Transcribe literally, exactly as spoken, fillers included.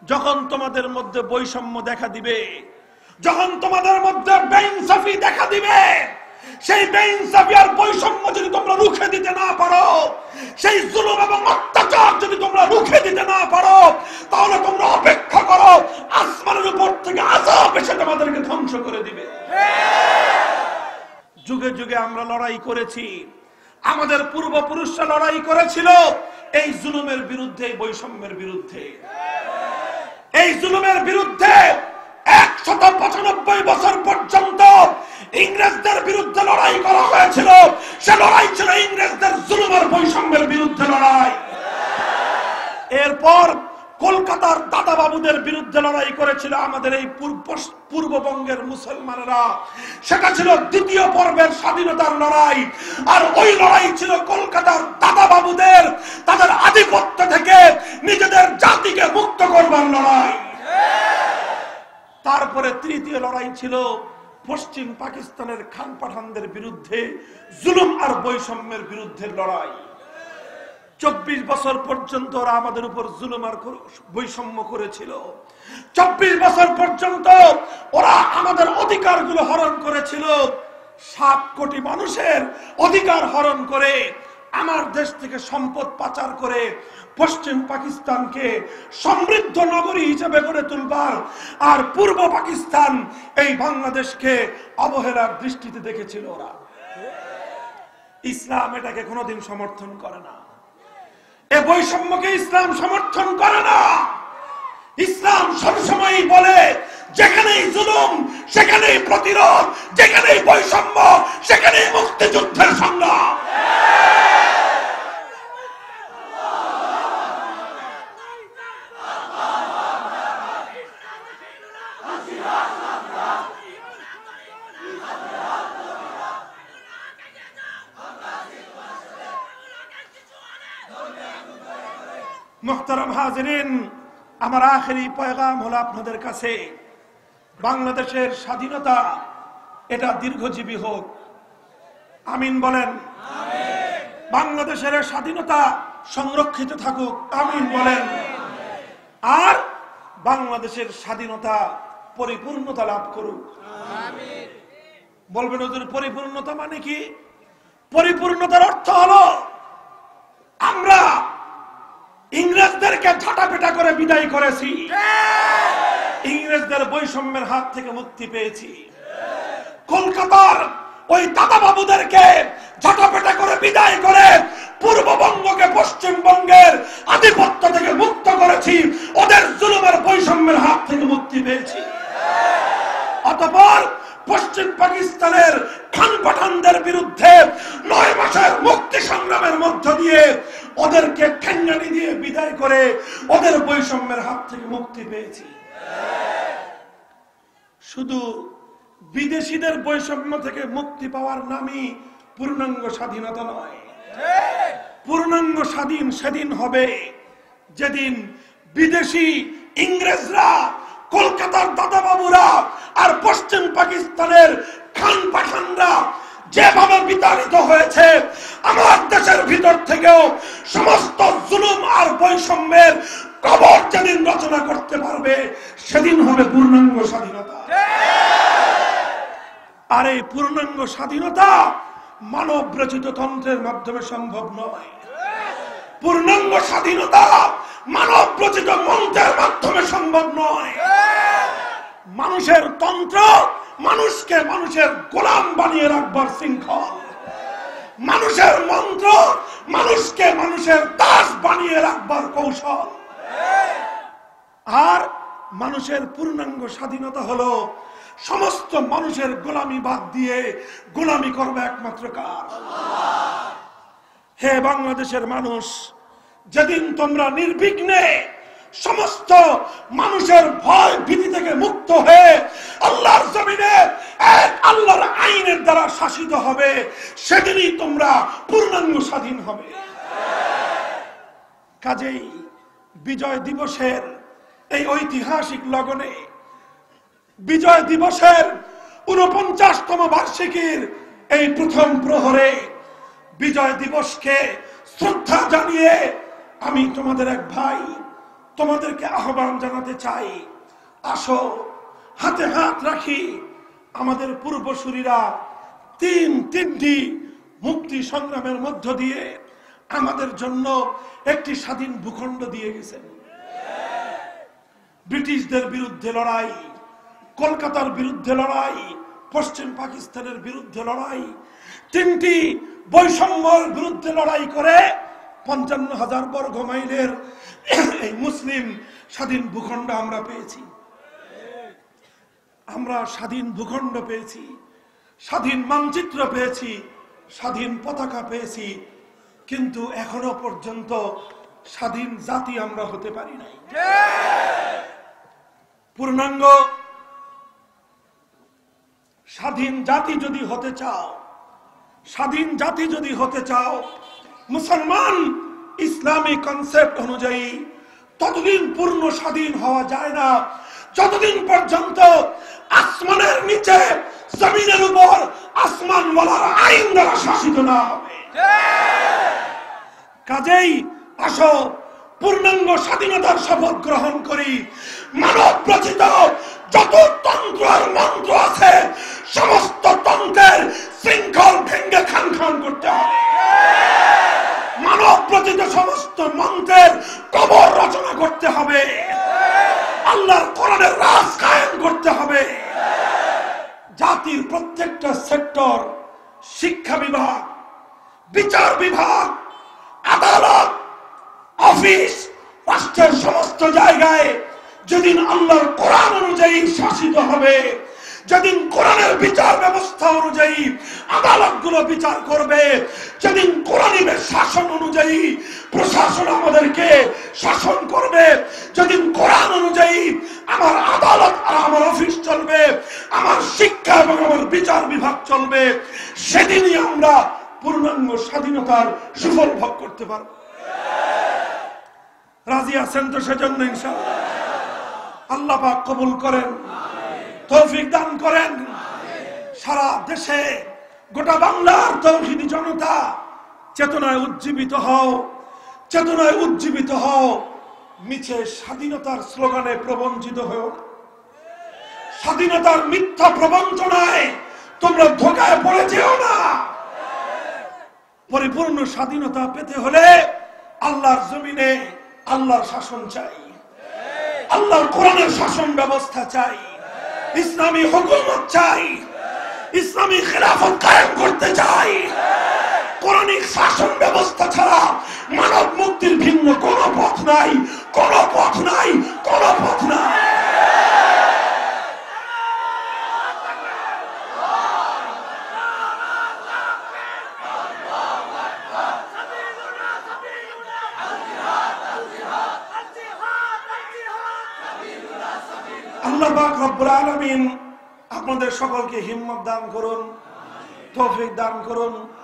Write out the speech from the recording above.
যখন তোমাদের মধ্যে বৈষম্য দেখা দিবে, যখন তোমাদের মধ্যে বেইনসাফি দেখা দিবে, সেই বেইনসাফি আর বৈষম্য যদি তোমরা রুখে দিতে না পারো, সেই জুলুম এবং অত্যাচার যদি তোমরা রুখে দিতে না পারো, তাহলে তোমরা অপেক্ষা করো, আসমানের উপর থেকে আযাব এসে তোমাদেরকে ধ্বংস করে দিবে। যুগে যুগে আমরা লড়াই করেছি, আমাদের পূর্বপুরুষরা লড়াই করেছিল এই জুলুমের বিরুদ্ধে, এই বৈষম্যের বিরুদ্ধে। এই জুলুমের বিরুদ্ধে একশত পঁচানব্বই বছর পর্যন্ত ইংরেজদের বিরুদ্ধে লড়াই করা হয়েছিল। সে লড়াই ছিল ইংরেজদের জুলুমের বৈষম্যের বিরুদ্ধে লড়াই। এরপর কলকাতার দাদা বাবুদের বিরুদ্ধে লড়াই করেছিল আমাদের এই পূর্ববঙ্গের মুসলমানেরা। সেটা ছিল দ্বিতীয় পর্বের স্বাধীনতার লড়াই। আর ওই লড়াই ছিল কলকাতার দাদা বাবুদের তাদের আধিপত্য থেকে নিজেদের জাতিকে মুক্ত করবার লড়াই। তারপরে তৃতীয় লড়াই ছিল পশ্চিম পাকিস্তানের খান পাঠানদের বিরুদ্ধে জুলুম আর বৈষম্যের বিরুদ্ধে লড়াই। চব্বিশ বছর পর্যন্ত ওরা আমাদের উপর জুলুম আর বৈষম্য করেছিল। চব্বিশ বছর পর্যন্ত ওরা আমাদের অধিকারগুলো হরণ করেছিল। সাত কোটি মানুষের অধিকার হরণ করে আমার দেশ থেকে সম্পদ পাচার করে পশ্চিম পাকিস্তানকে সমৃদ্ধ নগরী হিসেবে গড়ে তুলবার, আর পূর্ব পাকিস্তান এই বাংলাদেশকে অবহেলার দৃষ্টিতে দেখেছিল ওরা। ইসলাম এটাকে কোনোদিন সমর্থন করে না। এ বৈষম্যকে ইসলাম সমর্থন করে না। ইসলাম সবসময় বলে যেখানেই জুলুম সেখানেই প্রতিরোধ, যেখানেই বৈষম্য সেখানেই মুক্তিযুদ্ধের সংগ্রাম। মুহতারাম হাজিরিন, আমার আখেরি পয়গাম হলো আপনাদের কাছে, বাংলাদেশের স্বাধীনতা এটা দীর্ঘজীবী হোক। আমিন বলেন। বাংলাদেশের স্বাধীনতা সংরক্ষিত থাকুক। আমিন বলেন। আর বাংলাদেশের স্বাধীনতা পরিপূর্ণতা লাভ করুক। বলবেন হুজুর পরিপূর্ণতা মানে কি? পরিপূর্ণতার অর্থ হলো আমরা ইংরেজদেরকে ঝাঁটাপেটা করে বিদায় করেছি, ইংরেজদের বৈষম্যের হাত থেকে মুক্তি পেয়েছি। কলকাতার ওই দাদা বাবুদেরকে ঝাঁটাপেটা করে বিদায় করে পূর্ববঙ্গকে পশ্চিমবঙ্গের আধিপত্য থেকে মুক্ত করেছি, ওদের জুলুমের বৈষম্যের হাত থেকে মুক্তি পেয়েছি। অতঃপর পশ্চিম পাকিস্তানের খান পাঠানদের বিরুদ্ধে নয় মাসের মুক্তি সংগ্রামের মধ্য দিয়ে ওদেরকে ঠেঙ্গানি দিয়ে বিদায় করে ওদের বৈষম্যের হাত থেকে মুক্তি পেয়েছি। শুধু বিদেশিদের বৈষম্য থেকে মুক্তি পাওয়ার নামই পূর্ণাঙ্গ স্বাধীনতা নয়। পূর্ণাঙ্গ স্বাধীন সেদিন হবে যেদিন বিদেশি ইংরেজরা, কলকাতার দাদা বাবুরা আর পশ্চিম পাকিস্তানের খান পাঠানরা যেভাবে বিতাড়িত হয়েছে, আমার দেশের ভিতর থেকেও সমস্ত জুলুম আর বৈষম্যের কবর যেদিন রচনা করতে পারবে, সেদিন হবে পূর্ণাঙ্গ স্বাধীনতা। আর এই পূর্ণাঙ্গ স্বাধীনতা মানব রচিত তন্ত্রের মাধ্যমে সম্ভব নয়। পূর্ণাঙ্গ স্বাধীনতা মানব রচিত মন্ত্রের মাধ্যমে সম্ভব নয়। মানুষের তন্ত্র মানুষকে মানুষের গোলাম বানিয়ে রাখবার শৃঙ্খল, মানুষের মন্ত্র মানুষকে মানুষের দাস বানিয়ে রাখবার কৌশল। আর মানুষের পূর্ণাঙ্গ স্বাধীনতা হলো সমস্ত মানুষের গোলামি বাদ দিয়ে গোলামি করবে একমাত্র কার? হে বাংলাদেশের মানুষ, যেদিন তোমরা নির্বিঘ্নে সমস্ত মানুষের ভয় ভীতি থেকে মুক্ত হয়ে আল্লাহর জমিনে এক আল্লাহর আইনের দ্বারা শাসিত হবে, সেদিনই তোমরা পূর্ণাঙ্গ স্বাধীন হবে। কাজেই বিজয় দিবসের এই ঐতিহাসিক লগনে, বিজয় দিবসের ঊনপঞ্চাশতম বার্ষিকীর এই প্রথম প্রহরে বিজয় দিবসকে শ্রদ্ধা জানিয়ে আমি তোমাদের এক ভাই তোমাদেরকে আহ্বান জানাতে চাই, আসো হাতে হাত রাখি। আমাদের পূর্বসূরীরা তিন তিনটি মুক্তি সংগ্রামের মধ্য দিয়ে আমাদের জন্য একটি স্বাধীন ভূখণ্ড দিয়ে গেছেন। ব্রিটিশদের বিরুদ্ধে লড়াই, কলকাতার বিরুদ্ধে লড়াই, পশ্চিম পাকিস্তানের বিরুদ্ধে লড়াই, তিনটি বৈষম্যের বিরুদ্ধে লড়াই করে পঞ্চান্ন হাজার বর্গ মাইলের এই মুসলিম স্বাধীন ভূখণ্ড আমরা পেয়েছি। আমরা স্বাধীন ভূখণ্ড পেয়েছি, স্বাধীন মানচিত্র পেয়েছি, স্বাধীন পতাকা পেয়েছি, কিন্তু এখনো পর্যন্ত স্বাধীন জাতি আমরা হতে পারি নাই। পূর্ণাঙ্গ স্বাধীন জাতি যদি হতে চাও, স্বাধীন জাতি যদি হতে চাও, মুসলমান ইসলামী কনসেপ্ট অনুযায়ী ততদিন পূর্ণ স্বাধীন হওয়া যায় না যতদিন পর্যন্ত আসমানের নিচে জমিনের উপর আসমানওয়ালার আইন দ্বারা শাসিত না হবে। কাজেই আসো পূর্ণাঙ্গ স্বাধীনতার শপথ গ্রহণ করি। মানব রচিত যত তন্ত্র আর মন্ত্র আছে সমস্ত তন্ত্রের শৃঙ্খল ভেঙ্গে খান খান করতে হবে। মানব রচিত সমস্ত মন্ত্রের কবর রচনা করতে হবে। আল্লাহর কোরআনের রাজ কায়েম করতে হবে। জাতির প্রত্যেকটা সেক্টর, শিক্ষা বিভাগ, বিচার বিভাগ, আদালত, অফিস, রাষ্ট্রের সমস্ত জায়গায় যেদিন আল্লাহর কোরআন অনুযায়ী শাসিত হবে, যেদিন কোরআনের বিচার ব্যবস্থা অনুযায়ী আদালতগুলো বিচার করবে, যেদিন কোরআনের শাসন অনুযায়ী প্রশাসন আমাদেরকে শাসন করবে, যেদিন কোরআন অনুযায়ী আমার আদালত আর আমার অফিস চলবে, আমার শিক্ষা এবং আমার বিচার বিভাগ চলবে, সেদিনই আমরা পূর্ণাঙ্গ স্বাধীনতার সুফল ভোগ করতে পারব। রাজি আছেন তো সেজন্য? ইনশাআল্লাহ আল্লাহ পাক কবুল করেন, তৌফিক দান করেন। সারা দেশে গোটা বাংলার তৌহিদি জনতা চেতনায় উজ্জীবিত হও, চেতনায় উজ্জীবিত হও। মিছে স্বাধীনতার স্লোগানে প্রবঞ্চিত হও না। স্বাধীনতার মিথ্যা প্রবঞ্চনায় তোমরা ধোঁকায় পড়ে যেও না। পরিপূর্ণ স্বাধীনতা পেতে হলে আল্লাহর জমিনে আল্লাহর শাসন চাই, আল্লাহর কোরআনের শাসন ব্যবস্থা চাই, ইসলামী হুকুমত চাই, ইসলামী খেলাফত কায়েম করতে চাই। কোরআনিক শাসন ব্যবস্থা ছাড়া মানব মুক্তির ভিন্ন কোন পথ নাই, কোন পথ নাই, কোন পথ নাই। আল্লাহ পাক রব্বুল আলামিন আপনাদের সকলকে হিম্মত দান করুন, তৌফিক দান করুন।